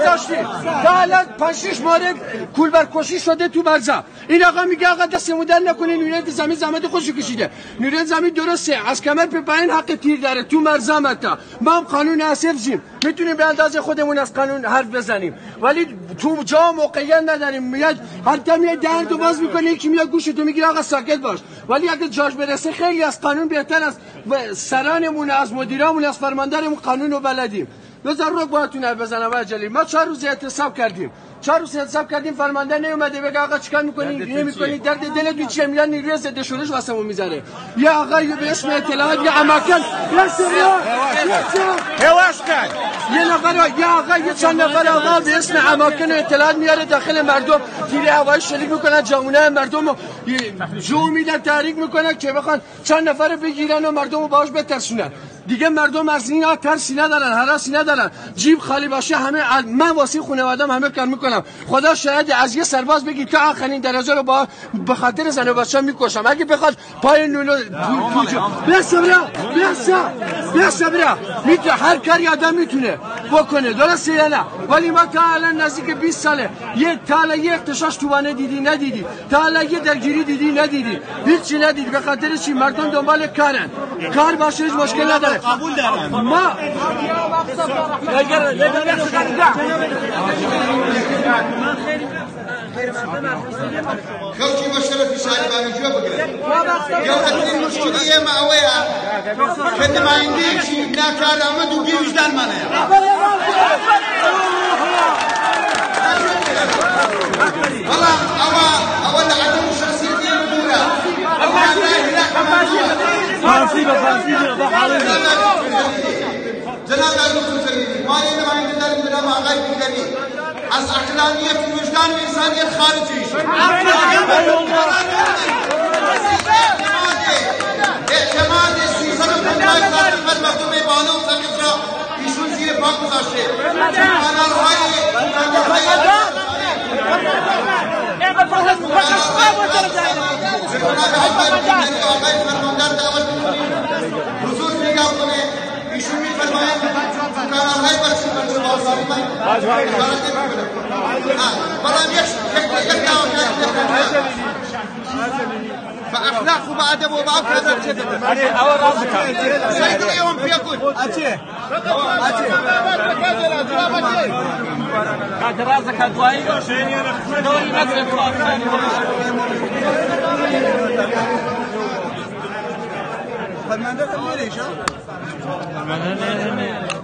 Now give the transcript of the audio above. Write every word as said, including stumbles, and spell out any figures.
گذاشتیم تا الان پنج شش مورد کولبرکشی شده تو مرزا. این آقا میگه آقا دستمون در نکنین، نیروی زمین زحمت خودشو کشیده. نیروی زمین درسته از کمر به پایین حق تیر داره تو مرزا. متا ما هم قانون حسابیم، میتونیم به اندازه خودمون از قانون حرف بزنیم، ولی تو جا موقعیت نداریم. میاد هر دمی دهن تو باز میکنه، یکی میاد گوشتو میگیره آقا ساکت باش. ولی اگه جاش برسه خیلی از قانون بهتر است. سرانمون، از مدیرامون، از فرماندارمون قانون رو بلدیم. بذار رو باهاتون حرف بزنم عجلی. ما چهار روز اعتصاب کردیم، چهار روز اعتصاب کردیم، فرمانده نیومده بگه آقا چیکار میکنین؟ نمیکنین؟ درد دلتون چیه؟ میاد نیروی ضد شورش واسمون میذاره. یا آقا به اسم اطلاعات یا اماکن هواش کرد یه نفر یا آقا یه چند نفر آقا به اسم اماکن اطلاعات میاره داخل مردم، تیر هوایی شلیک میکنن، جامونه مردم رو جو میدن، تحریک میکنن که بخوان چند نفر بگیرن و مردم رو باهاش بترسونن. دیگه مردم از اینا ترسی ندارن، هراسی ندارن. جیب خالی باشه همه. من واسه خانواده‌ام همه کار میکنم. خدا شاید از یه سرباز بگی که آخرین درجه رو با به خاطر زن و بچه‌ام میکشم. اگه بخواد پای نونو بیا صبرا بیا صبرا بیا صبرا میتونه هر کاری آدم میتونه بکنه، درسته یا نه؟ ولی ما تا الان نزدیک بیست ساله یه تا الان یه اغتشاش توانه دیدی ندیدی، تا الان یه درگیری دیدی ندیدی، هیچی ندیدی. به خاطر چی؟ مردم دنبال کارن، کار باشه هیچ مشکل نداره. قبول دارم ما خلقي مشرف شاري بانو جوا بقرا يا اخي المشكله هي معويه كنت ما عندي شيء ناكار احمد وبي وجدان مانا والله اوا اول عدم شخصيتي مدوره فارسی به فارسی جناب المسلمين ما لنا ما عندنا جناب آقای بگری از عقلانیت و وجدان و انسانیت خارج میشه. اعتماد سیصد و پنجاه هزار نفر مردم بانو ساکت را ایشون زیر پا گذاشته. کانال‌های آقای فرماندار دعوت می‌کنیم حضور نگاه کنه. ایشون می‌فرمایند کانال‌های برسی برسی بازاری من برام یک یک بأخلاق وبأدب وبعفو هذا الشيء. أنا أول راسك. سيدنا يوم بيقول. أتي. أتي. كاد راسك أدوائي. دوري مدرب. فرمانده تملیش ها؟